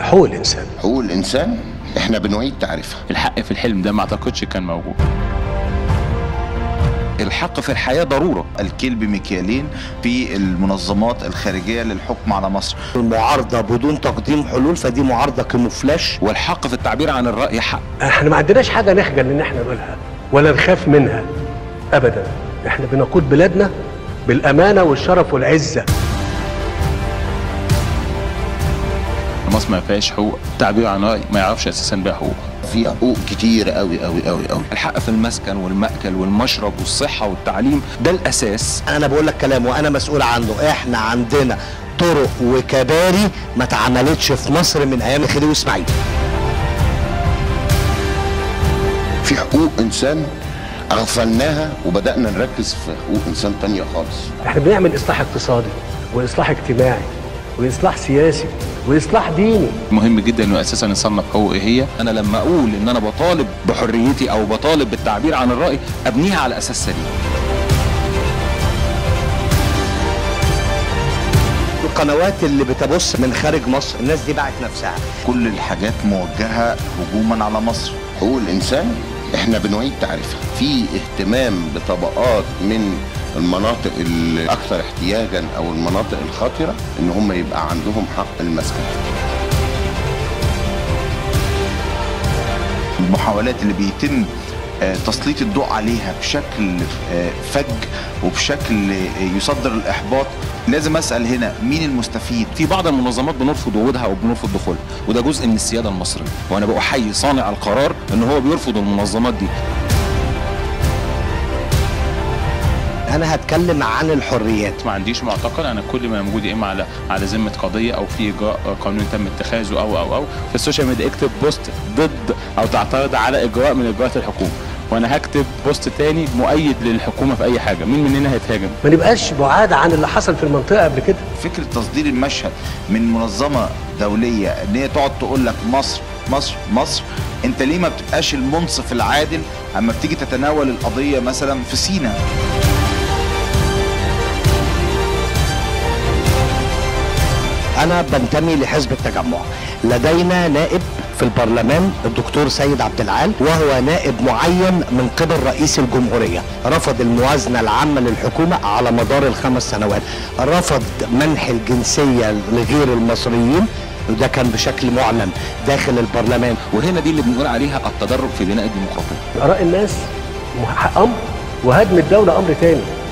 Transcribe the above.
حقوق الإنسان. حقوق الإنسان احنا بنعيد تعريفها. الحق في الحلم ده ما اعتقدش كان موجود. الحق في الحياة ضرورة. الكيل بمكيالين في المنظمات الخارجية للحكم على مصر. المعارضة بدون تقديم حلول فدي معارضة كمفلاش. والحق في التعبير عن الرأي حق. احنا ما عندناش حاجة نخجل ان احنا نقولها ولا نخاف منها ابدا. احنا بنقود بلادنا بالامانة والشرف والعزة. مصر ما فيهاش حقوق تعبير عن الرأي، ما يعرفش اساسا بيها حقوق. في حقوق كتير قوي قوي قوي قوي. الحق في المسكن والمأكل والمشرب والصحة والتعليم ده الأساس. أنا بقول لك كلام وأنا مسؤول عنه. إحنا عندنا طرق وكباري ما اتعملتش في مصر من أيام الخديوي إسماعيل. في حقوق إنسان أغفلناها وبدأنا نركز في حقوق إنسان تانية خالص. احنا بنعمل إصلاح اقتصادي وإصلاح اجتماعي وإصلاح سياسي وإصلاح ديني. مهم جدا انه اساسا نصنف حقوق ايه هي. انا لما اقول ان انا بطالب بحريتي او بطالب بالتعبير عن الرأي ابنيها على اساس سليم. القنوات اللي بتبص من خارج مصر الناس دي باعت نفسها. كل الحاجات موجهة هجوما على مصر. حقوق الإنسان احنا بنعيد تعريفها. في اهتمام بطبقات من المناطق الأكثر احتياجا أو المناطق الخطرة إن هم يبقى عندهم حق المسكن. المحاولات اللي بيتم تسليط الضوء عليها بشكل فج وبشكل يصدر الإحباط. لازم أسأل هنا مين المستفيد؟ في بعض المنظمات بنرفض وجودها او بنرفض دخولها، وده جزء من السيادة المصرية، وانا بأحيي صانع القرار ان هو بيرفض المنظمات دي. أنا هتكلم عن الحريات. ما عنديش معتقد، انا كل ما موجود يا اما على ذمه قضيه او في اجراء قانوني تم اتخاذه او في السوشيال ميديا اكتب بوست ضد او تعترض على اجراء من اجراءات الحكومه، وانا هكتب بوست تاني مؤيد للحكومه في اي حاجه. مين مننا هيتهاجم؟ ما نبقاش بعاد عن اللي حصل في المنطقة قبل كده. فكرة تصدير المشهد من منظمة دولية ان هي تقعد تقول لك مصر مصر مصر، انت ليه ما بتبقاش المنصف العادل اما بتيجي تتناول القضية مثلا في سيناء؟ أنا بنتمي لحزب التجمع. لدينا نائب في البرلمان الدكتور سيد عبد العال، وهو نائب معين من قبل رئيس الجمهورية. رفض الموازنة العامة للحكومة على مدار ال5 سنوات، رفض منح الجنسية لغير المصريين، وده كان بشكل معلن داخل البرلمان. وهنا دي اللي بنقول عليها التدرج في بناء الديمقراطية. آراء الناس أمر وهدم الدولة أمر تاني.